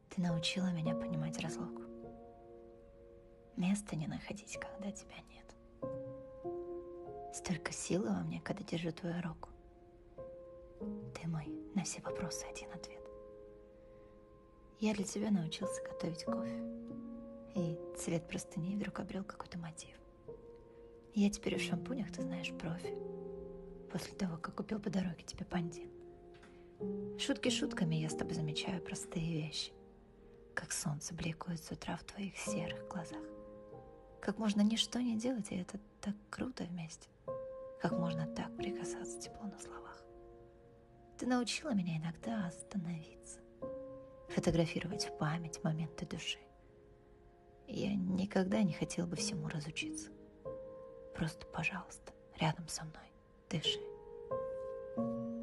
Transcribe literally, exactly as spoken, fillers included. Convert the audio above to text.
Ты научила меня понимать разлуку. Места не находить, когда тебя нет. Столько силы во мне, когда держу твою руку. Ты мой на все вопросы один ответ. Я для тебя научился готовить кофе. И цвет простыней вдруг обрел какой-то мотив. Я теперь в шампунях, ты знаешь, профи. После того, как купил по дороге тебе пантин. Шутки шутками, я с тобой замечаю простые вещи. Как солнце бликует с утра в твоих серых глазах. Как можно ничто не делать, и это так круто вместе. Как можно так прикасаться тепло на словах. Ты научила меня иногда остановиться. Фотографировать в память моменты души. Я никогда не хотел бы всему разучиться. Просто, пожалуйста, рядом со мной дыши.